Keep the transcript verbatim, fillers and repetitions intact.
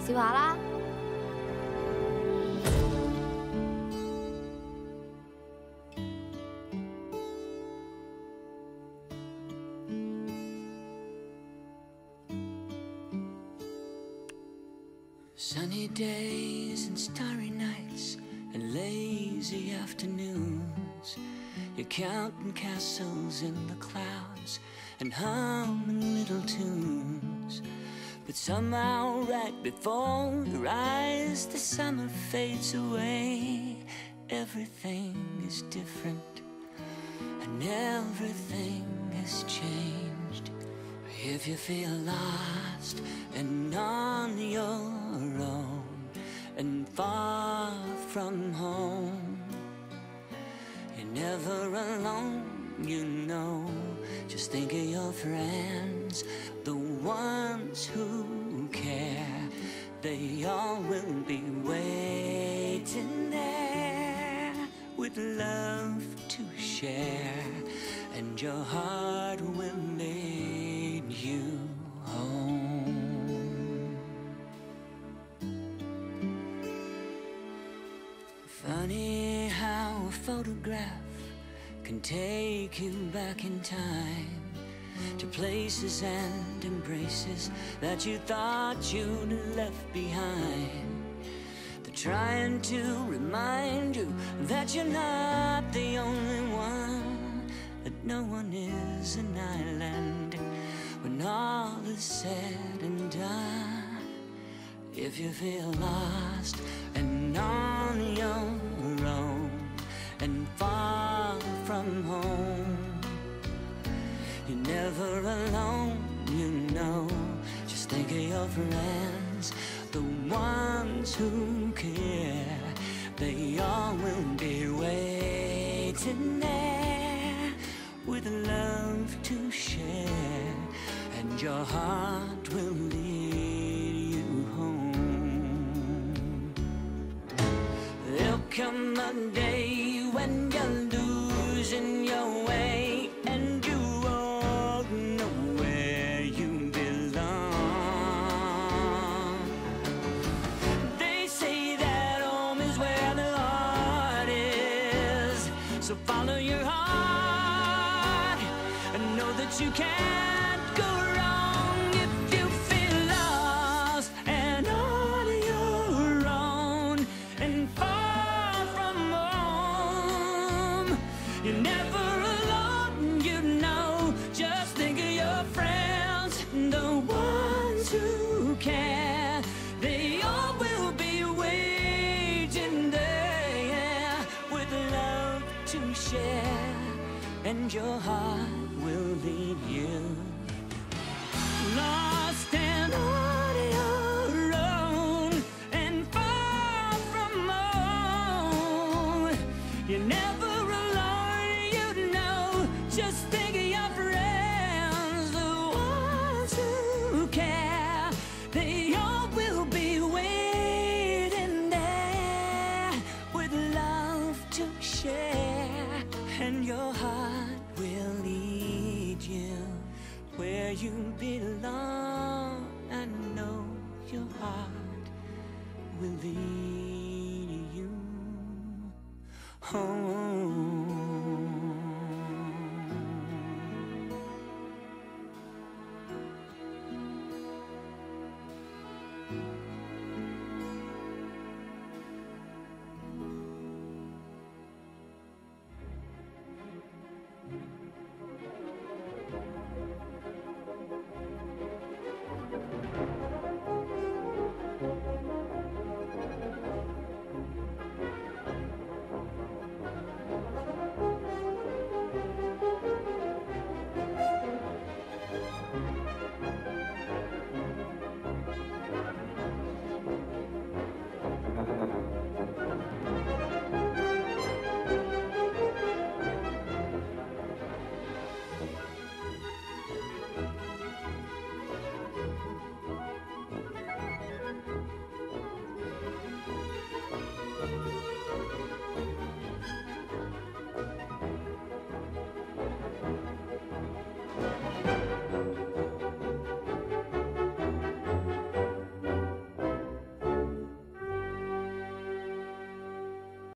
笑下啦。 Sunny days and starry nights and lazy afternoons. You're counting castles in the clouds and humming little tunes. But somehow right before your eyes the summer fades away. Everything is different and everything has changed. If you feel lost and on your own and far from home, you're never alone, you know. Just think of your friends, the ones who care. They all will be waiting there with love to share, and your heart will lead you home. Funny how a photograph can take you back in time to places and embraces that you thought you'd left behind. They're trying to remind you that you're not the only one, that no one is an island when all is said and done. If you feel lost and on your own and far from home, you're never alone, you know. Just think of your friends, the ones who care. They all will be waiting there with love to share, and your heart will lead you home. There'll come a day when you're losing your way and you won't know where you belong. They say that home is where the heart is, so follow your heart and know that you can't go wrong. If you feel lost and on your own and far from home, you're never alone, you know. Just think of your friends, the ones who care. They all will be waiting there with love to share, and your heart will lead you. Lost and on your own and far from home, you're never alone, you know. Just think of your friends, the ones who care. They all will be waiting there with love to share, and your heart will lead you where you belong. I know your heart will lead